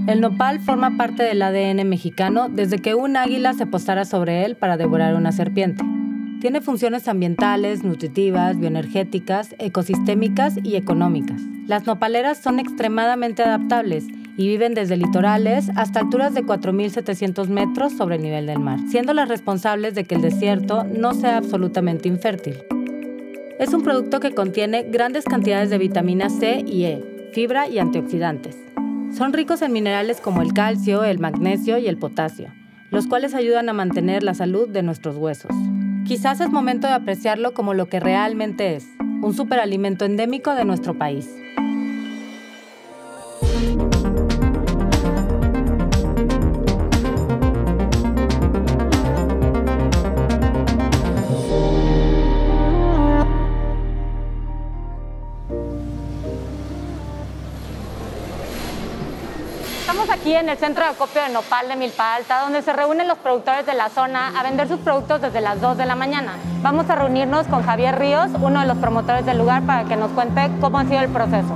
El nopal forma parte del ADN mexicano desde que un águila se postara sobre él para devorar una serpiente. Tiene funciones ambientales, nutritivas, bioenergéticas, ecosistémicas y económicas. Las nopaleras son extremadamente adaptables y viven desde litorales hasta alturas de 4.700 metros sobre el nivel del mar, siendo las responsables de que el desierto no sea absolutamente infértil. Es un producto que contiene grandes cantidades de vitamina C y E, fibra y antioxidantes. Son ricos en minerales como el calcio, el magnesio y el potasio, los cuales ayudan a mantener la salud de nuestros huesos. Quizás es momento de apreciarlo como lo que realmente es, un superalimento endémico de nuestro país. Estamos aquí en el centro de acopio de nopal de Milpa Alta, donde se reúnen los productores de la zona a vender sus productos desde las 2 de la mañana. Vamos a reunirnos con Javier Ríos, uno de los promotores del lugar, para que nos cuente cómo ha sido el proceso.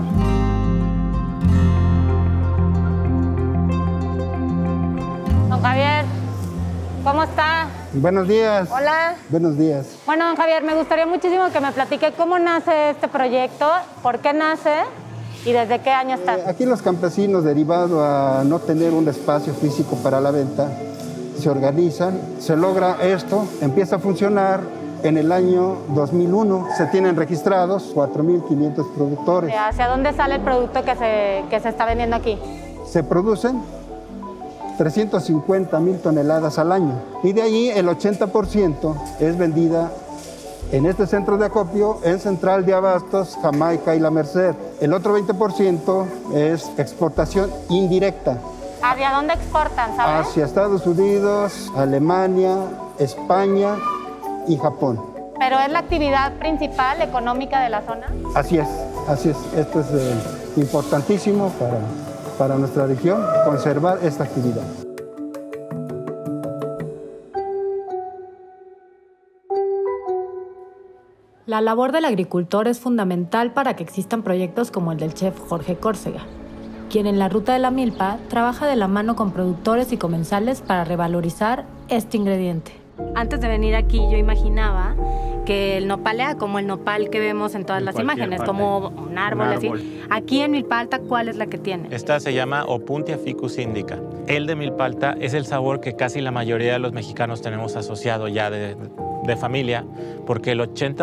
Don Javier, ¿cómo está? Buenos días. Hola. Buenos días. Bueno, don Javier, me gustaría muchísimo que me platique cómo nace este proyecto, por qué nace y desde qué año está. Aquí los campesinos, derivado a no tener un espacio físico para la venta, se organizan, se logra esto, empieza a funcionar. En el año 2001 se tienen registrados 4.500 productores. ¿Hacia dónde sale el producto que se está vendiendo aquí? Se producen 350.000 toneladas al año y de ahí el 80% es vendida en este centro de acopio, en Central de Abastos, Jamaica y La Merced. El otro 20% es exportación indirecta. ¿Hacia dónde exportan, sabes? Hacia Estados Unidos, Alemania, España y Japón. ¿Pero es la actividad principal económica de la zona? Así es, así es. Esto es importantísimo para nuestra región, conservar esta actividad. La labor del agricultor es fundamental para que existan proyectos como el del chef Jorge Córcega, quien en la Ruta de la Milpa trabaja de la mano con productores y comensales para revalorizar este ingrediente. Antes de venir aquí yo imaginaba que el nopal era como el nopal que vemos en todas las imágenes, parte, como un árbol así. Aquí en Milpa Alta, ¿cuál es la que tiene? Esta se llama Opuntia ficus indica. El de Milpa Alta es el sabor que casi la mayoría de los mexicanos tenemos asociado ya de familia, porque el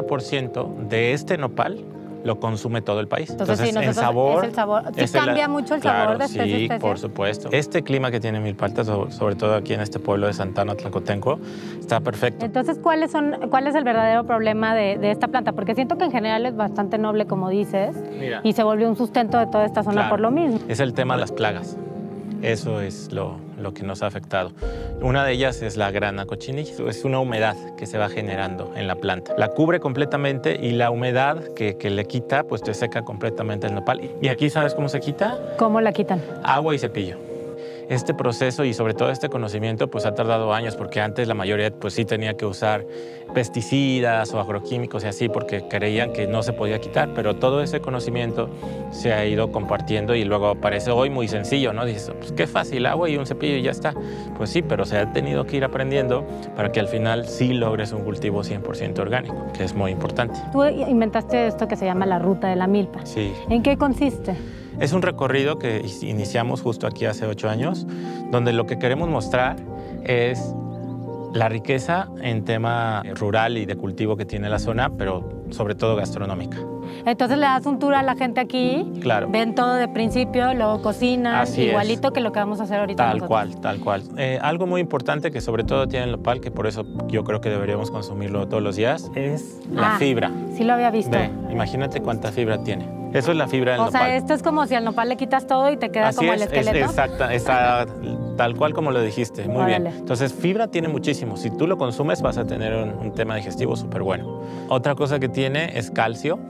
80% de este nopal lo consume todo el país. Entonces sí, el sabor... Es el sabor. Sí, cambia mucho el sabor de especie a especie. Sí, por supuesto. Este clima que tiene Milpa Alta, sobre todo aquí en este pueblo de Santana, Tlacotenco, está perfecto. Entonces, ¿cuál es el verdadero problema de esta planta? Porque siento que en general es bastante noble, como dices, Mira, y se volvió un sustento de toda esta zona, claro, por lo mismo. Es el tema de las plagas. Eso es lo que nos ha afectado. Una de ellas es la grana cochinilla. Es una humedad que se va generando en la planta. La cubre completamente y la humedad que le quita, pues te seca completamente el nopal. ¿Y aquí sabes cómo se quita? ¿Cómo la quitan? Agua y cepillo. Este proceso y sobre todo este conocimiento pues ha tardado años, porque antes la mayoría pues sí tenía que usar pesticidas o agroquímicos y así porque creían que no se podía quitar, pero todo ese conocimiento se ha ido compartiendo y luego parece hoy muy sencillo, ¿no? Dices, pues qué fácil, agua y un cepillo y ya está. Pues sí, pero se ha tenido que ir aprendiendo para que al final sí logres un cultivo 100% orgánico, que es muy importante. Tú inventaste esto que se llama la Ruta de la Milpa. Sí. ¿En qué consiste? Es un recorrido que iniciamos justo aquí hace 8 años, donde lo que queremos mostrar es la riqueza en tema rural y de cultivo que tiene la zona, pero sobre todo gastronómica. Entonces le das un tour a la gente aquí, claro, ven todo de principio, luego cocinan, así igualito que lo que vamos a hacer ahorita nosotros. Tal cual. Algo muy importante que sobre todo tiene el nopal, que por eso yo creo que deberíamos consumirlo todos los días, es la fibra. Sí lo había visto. Ve, imagínate cuánta fibra tiene. Eso es la fibra del nopal. O sea, esto es como si al nopal le quitas todo y te queda así como es, el esqueleto. Exacta, tal cual como lo dijiste, muy bien. Entonces, fibra tiene muchísimo. Si tú lo consumes, vas a tener un tema digestivo súper bueno. Otra cosa que tiene es calcio,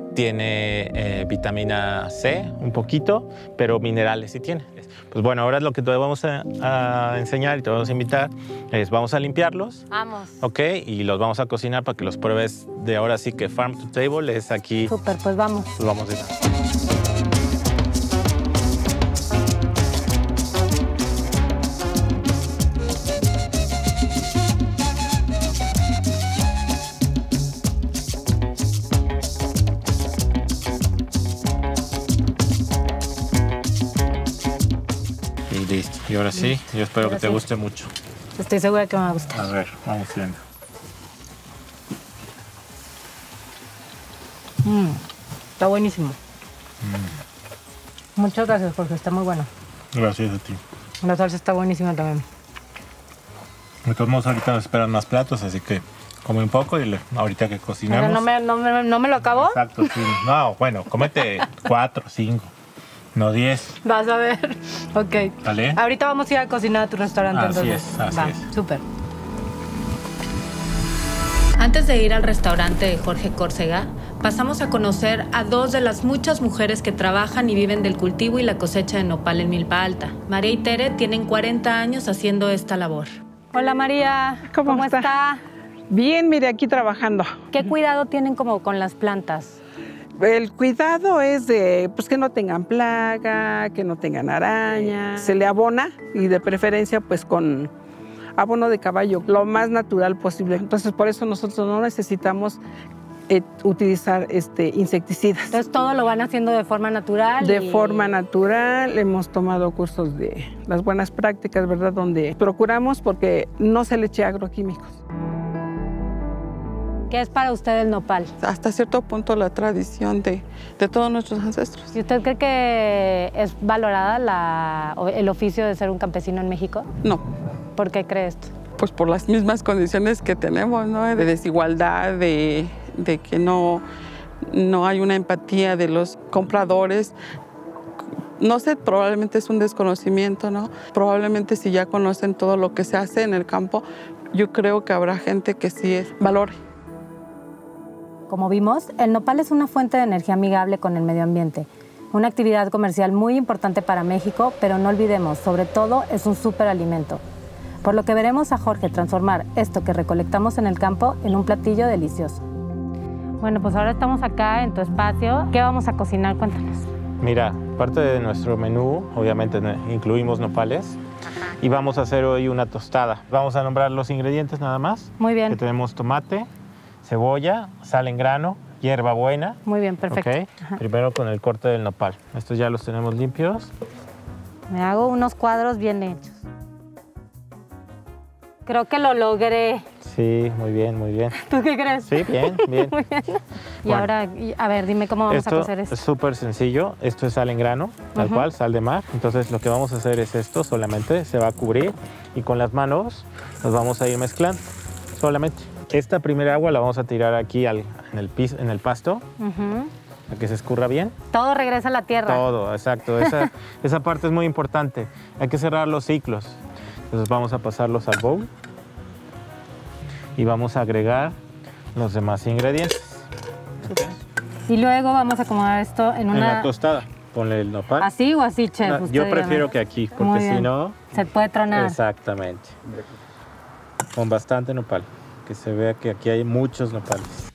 tiene vitamina C, un poquito, pero minerales sí tiene. Pues bueno, ahora lo que te vamos a enseñar y te vamos a invitar es, vamos a limpiarlos. Vamos. Ok, y los vamos a cocinar para que los pruebes de ahora sí que farm to table es aquí. Súper, pues vamos. Pues vamos a ir. Listo. Y ahora sí, yo espero que te guste mucho. Estoy segura que me va a gustar. A ver, vamos viendo. Está buenísimo. Muchas gracias, Jorge. Está muy bueno. Gracias a ti. La salsa está buenísima también. De todos modos, ahorita nos esperan más platos, así que come un poco y ahorita que cocinamos... ¿Pero no me lo acabo? Exacto, sí. No, bueno, cómete 4, 5, no 10. Vas a ver. Ok. ¿Vale? Ahorita vamos a ir a cocinar a tu restaurante. Así entonces. así es. Súper. Antes de ir al restaurante de Jorge Córcega, pasamos a conocer a 2 de las muchas mujeres que trabajan y viven del cultivo y la cosecha de nopal en Milpa Alta. María y Tere tienen 40 años haciendo esta labor. Hola María, ¿Cómo está? Bien, mire, aquí trabajando. ¿Qué cuidado tienen como con las plantas? El cuidado es de pues, que no tengan plaga, que no tengan araña. Se le abona y de preferencia pues con abono de caballo, lo más natural posible. Entonces por eso nosotros no necesitamos utilizar insecticidas. Entonces todo lo van haciendo de forma natural. De forma natural, hemos tomado cursos de las buenas prácticas, ¿verdad? Donde procuramos porque no se le eche agroquímicos. ¿Qué es para usted el nopal? Hasta cierto punto la tradición de todos nuestros ancestros. ¿Y usted cree que es valorada el oficio de ser un campesino en México? No, ¿Por qué cree esto? pues por las mismas condiciones que tenemos, ¿no? De desigualdad, de que no hay una empatía de los compradores. No sé, probablemente es un desconocimiento, ¿no? Probablemente si ya conocen todo lo que se hace en el campo, yo creo que habrá gente que sí valore. Como vimos, el nopal es una fuente de energía amigable con el medio ambiente. Una actividad comercial muy importante para México, pero no olvidemos, sobre todo es un superalimento. Por lo que veremos a Jorge transformar esto que recolectamos en el campo en un platillo delicioso. Bueno, pues ahora estamos acá en tu espacio. ¿Qué vamos a cocinar? Cuéntanos. Mira, parte de nuestro menú, obviamente incluimos nopales. Y vamos a hacer hoy una tostada. Vamos a nombrar los ingredientes nada más. Muy bien. Que tenemos tomate, cebolla, sal en grano, hierbabuena. Muy bien, perfecto. Okay. Primero con el corte del nopal. Estos ya los tenemos limpios. Me hago unos cuadros bien hechos. Creo que lo logré. Sí, muy bien, muy bien. ¿Tú qué crees? Sí, bien, bien. Muy bien. Y Bueno, ahora, a ver, dime cómo vamos a cocer esto. Es súper sencillo. Esto es sal en grano, tal cual, sal de mar. Entonces lo que vamos a hacer es esto solamente. Se va a cubrir y con las manos nos vamos a ir mezclando solamente. Esta primera agua la vamos a tirar aquí en el pasto, para que se escurra bien. Todo regresa a la tierra. Todo, exacto. Esa parte es muy importante. Hay que cerrar los ciclos. Entonces vamos a pasarlos al bowl y vamos a agregar los demás ingredientes. Okay. Y luego vamos a acomodar esto en la tostada. Ponle el nopal. ¿Así o así, chef? No, yo prefiero que aquí, porque si no... se puede tronar. Exactamente. Con bastante nopal. Que se vea que aquí hay muchos nopales.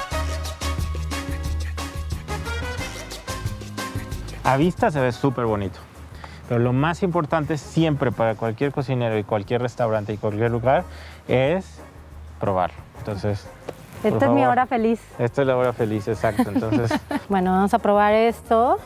A vista se ve súper bonito. Pero lo más importante siempre para cualquier cocinero y cualquier restaurante y cualquier lugar es probarlo. Entonces, esta es mi hora feliz. Esta es la hora feliz, exacto. Entonces, bueno, vamos a probar esto.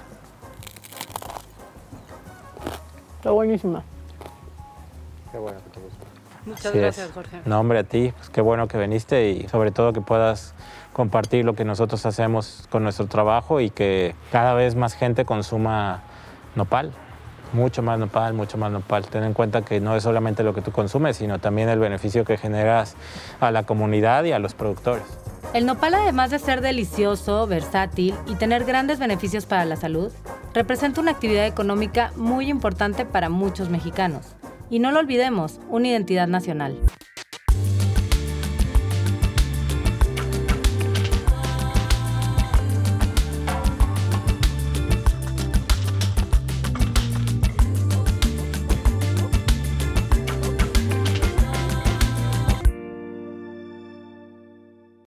Está buenísima. Qué bueno que te gustó. Muchas gracias, Jorge. No, hombre, a ti. Pues qué bueno que viniste y sobre todo que puedas compartir lo que nosotros hacemos con nuestro trabajo y que cada vez más gente consuma nopal. Mucho más nopal, mucho más nopal. Ten en cuenta que no es solamente lo que tú consumes, sino también el beneficio que generas a la comunidad y a los productores. El nopal, además de ser delicioso, versátil y tener grandes beneficios para la salud, representa una actividad económica muy importante para muchos mexicanos. Y no lo olvidemos, una identidad nacional.